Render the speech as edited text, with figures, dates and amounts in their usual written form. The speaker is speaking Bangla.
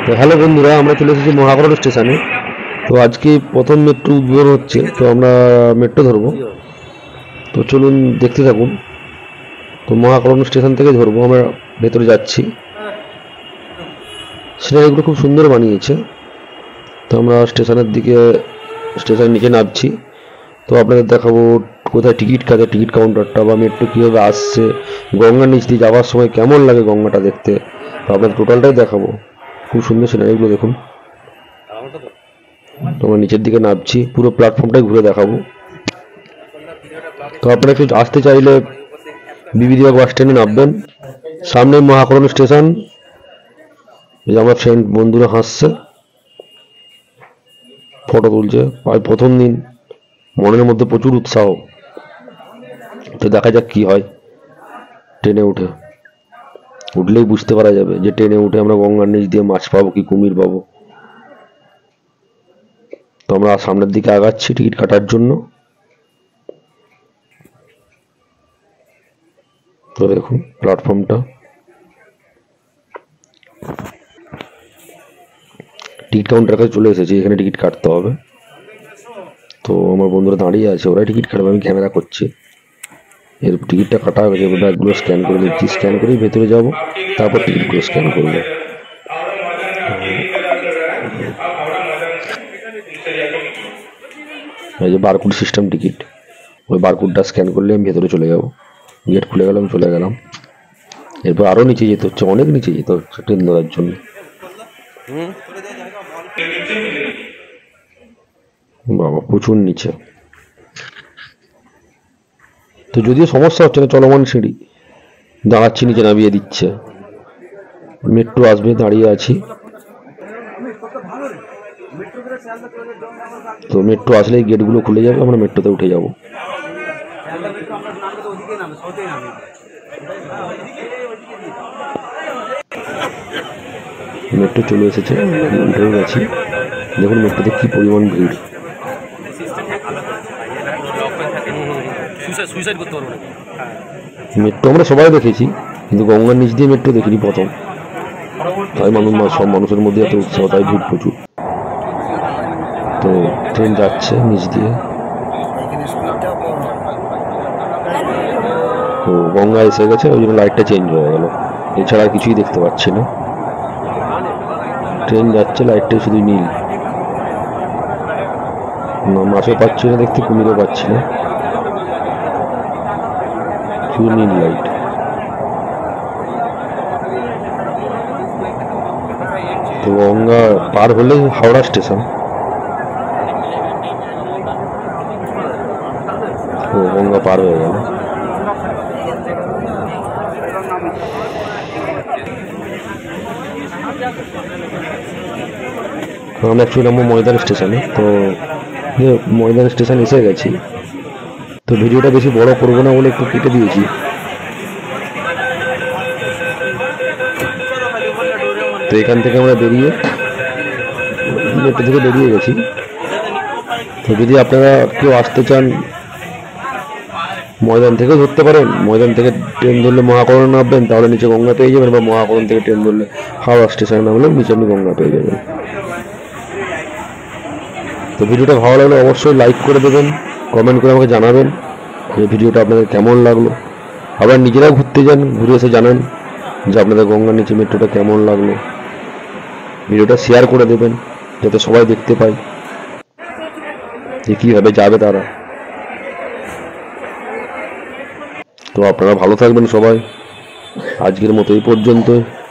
তো হ্যালো বন্ধুরা, আমরা চলে এসেছি মহাকরণ স্টেশনে। তো আজকে প্রথম মেট্রো উদ্বোধন হচ্ছে, তো আমরা মেট্রো ধরবো। তো চলুন দেখতে থাকুন। তো মহাকরণ স্টেশন থেকে ধরবো, আমরা ভেতরে যাচ্ছি। সিনারিগুলো খুব সুন্দর বানিয়েছে। তো আমরা স্টেশনের নিচে নামছি। তো আপনাদের দেখাবো কোথায় টিকিট কাটে, টিকিট কাউন্টারটা, বা মেট্রো কীভাবে আসছে, গঙ্গার নিচ দিয়ে যাওয়ার সময় কেমন লাগে গঙ্গাটা দেখতে। তো আপনাদের টোটালটাই দেখাবো। খুব সুন্দর সিনারিগুলো দেখুন। তোমার নিচের দিকে নামছি, পুরো প্ল্যাটফর্মটাই ঘুরে দেখাবো। তো আপনারা একটু আসতে চাইলে বিবিদিবাগ বাস স্ট্যান্ডে নামবেন, সামনে মহাকরণ স্টেশন। এই যে আমার ফ্রেন্ড বন্ধুরা হাসছে, ফটো তুলছে। আর প্রথম দিন, মনের মধ্যে প্রচুর উৎসাহ। তো দেখা যাক কি হয়। ট্রেনে উঠলেই বুঝতে পারা যাবে যে ট্রেনে উঠে আমরা গঙ্গার নিচ দিয়ে মাছ পাবো কি কুমির পাবো। তো আমরা সামনের দিকে আগাচ্ছি টিকিট কাটার জন্য। তো দেখুন প্ল্যাটফর্মটা, টিকিট কাউন্টার কাছে চলে এসেছি। এখানে টিকিট কাটতে হবে। তো আমার বন্ধুরা দাঁড়িয়ে আছে, ওরাই টিকিট কাটবে, আমি ক্যামেরা করছি। এর টিকিটটা কাটা হয়ে গেছে, ব্যাগগুলো স্ক্যান করে নিচ্ছি। স্ক্যান করেই ভেতরে যাব, তারপর টিকিটগুলো স্ক্যান করবো। এই যে বারকোড সিস্টেম টিকিট, ওই বারকোডটা স্ক্যান করলে আমি ভেতরে চলে যাব। গেট খুলে গেলাম, চলে গেলাম। এরপর আরও নিচে যেতে হচ্ছে, অনেক নিচে যেতে হচ্ছে ট্রেন ধরার জন্য। বাবা, প্রচুর নিচে। তো যদিও সমস্যা হচ্ছে না, চলমান সিঁড়ি, দাঁড়াচ্ছি, নিচে নামিয়ে দিচ্ছে। মেট্রো আসবে, দাঁড়িয়ে আছি। তো মেট্রো আসলেই গেটগুলো খুলে যাবে, আমরা মেট্রোতে উঠে যাব। মেট্রো চলে এসেছে, উঠেও গেছি। দেখুন মেট্রোতে কি পরিমাণ ভিড়। মেট্রো আমরা সবাই দেখেছি, কিন্তু গঙ্গার নিচ দিয়ে মেট্রো দেখিনি প্রথম। তাই সব মানুষের মধ্যে এত উৎসাহ, তাই ভিড় প্রচুর। তো ট্রেন যাচ্ছে নিচ দিয়ে। তো গঙ্গা এসে গেছে, ওই জন্য লাইটটা চেঞ্জ হয়ে গেল। এছাড়া আর কিছুই দেখতে পাচ্ছি না। ট্রেন যাচ্ছে, লাইটটা শুধু নীল। না, মাছও পাচ্ছি না দেখতে, কুমিরও পাচ্ছি না, শুধু নীল লাইট। তো গঙ্গা পার হলে হাওড়া স্টেশন। ও, গঙ্গা পার হয়ে গেল। আমরা অ্যাকচুয়ালি নামবো ময়দান স্টেশনে। তো ময়দান স্টেশন এসে গেছি। তো ভিডিওটা বেশি বড় করবো না বলে একটু কেটে দিয়েছি। তো এখান থেকে আমরা মেট্রো থেকে বেরিয়ে গেছি। তো যদি আপনারা কেউ আসতে চান, ময়দান থেকেও ধরতে পারেন। ময়দান থেকে ট্রেন ধরলে মহাকরণ নামবেন, তাহলে নিচে গঙ্গা পেয়ে যাবেন। বা মহাকরণ থেকে ট্রেন ধরলে হাওড়া স্টেশনে নামলে নিচে আপনি গঙ্গা পেয়ে যাবেন। তো ভিডিওটা ভালো লাগলে অবশ্যই লাইক করে দেবেন, কমেন্ট করে আমাকে জানাবেন যে ভিডিওটা আপনাদের কেমন লাগলো। আবার নিজেরাও ঘুরতে যান, ঘুরে এসে জানান যে আপনাদের গঙ্গার নিচে মেট্রোটা কেমন লাগলো। ভিডিওটা শেয়ার করে দেবেন যাতে সবাই দেখতে পায় যে কীভাবে যাবে তারা। তো আপনারা ভালো থাকবেন সবাই। আজকের মতো এই পর্যন্তই।